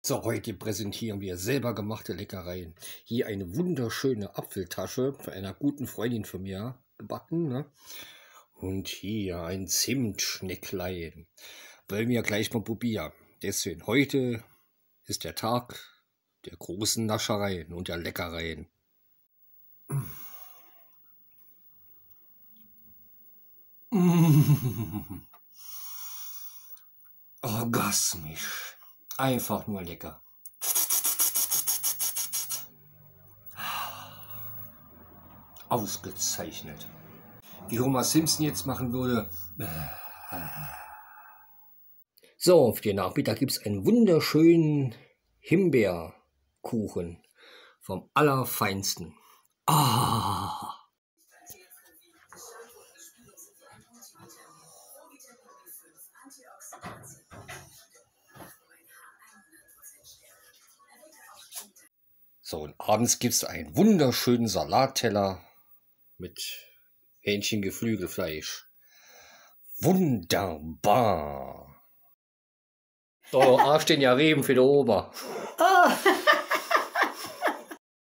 So, heute präsentieren wir selber gemachte Leckereien. Hier eine wunderschöne Apfeltasche von einer guten Freundin von mir gebacken. Ne? Und hier ein Zimtschnecklein. Wollen wir gleich mal probieren. Deswegen, heute ist der Tag der großen Naschereien und der Leckereien. Orgasmisch. Einfach nur lecker. Ausgezeichnet. Wie Homer Simpson jetzt machen würde. So, für den Nachmittag gibt es einen wunderschönen Himbeerkuchen vom Allerfeinsten. Ah! So, und abends gibt es einen wunderschönen Salatteller mit Hähnchengeflügelfleisch. Wunderbar! So, A stehen ja Reben für die Ober.